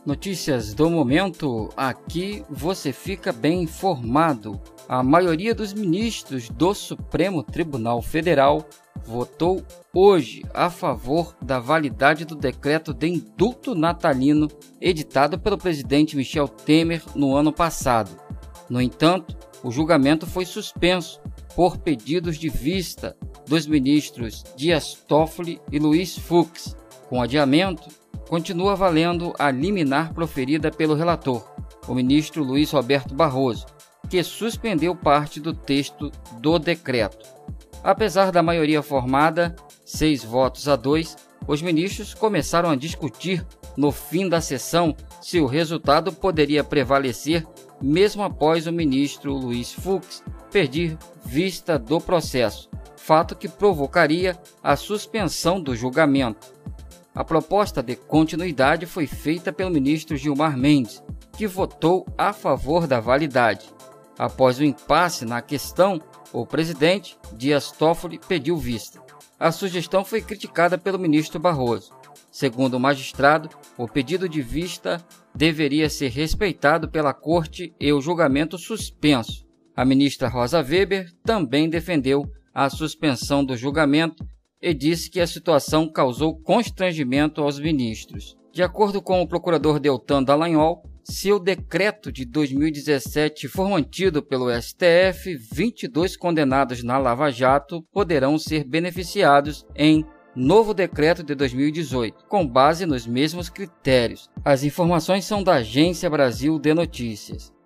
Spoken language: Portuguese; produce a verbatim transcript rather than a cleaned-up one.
Notícias do momento, aqui você fica bem informado. A maioria dos ministros do Supremo Tribunal Federal votou hoje a favor da validade do decreto de indulto natalino editado pelo presidente Michel Temer no ano passado. No entanto, o julgamento foi suspenso por pedidos de vista dos ministros Dias Toffoli e Luiz Fux. Com adiamento, continua valendo a liminar proferida pelo relator, o ministro Luiz Roberto Barroso, que suspendeu parte do texto do decreto. Apesar da maioria formada, seis votos a dois, os ministros começaram a discutir no fim da sessão se o resultado poderia prevalecer mesmo após o ministro Luiz Fux pedir vista do processo, fato que provocaria a suspensão do julgamento. A proposta de continuidade foi feita pelo ministro Gilmar Mendes, que votou a favor da validade. Após o impasse na questão, o presidente Dias Toffoli pediu vista. A sugestão foi criticada pelo ministro Barroso. Segundo o magistrado, o pedido de vista deveria ser respeitado pela corte e o julgamento suspenso. A ministra Rosa Weber também defendeu a suspensão do julgamento e disse que a situação causou constrangimento aos ministros. De acordo com o procurador Deltan Dallagnol, se o decreto de dois mil e dezessete for mantido pelo S T F, vinte e dois condenados na Lava Jato poderão ser beneficiados em novo decreto de dois mil e dezoito, com base nos mesmos critérios. As informações são da Agência Brasil de Notícias.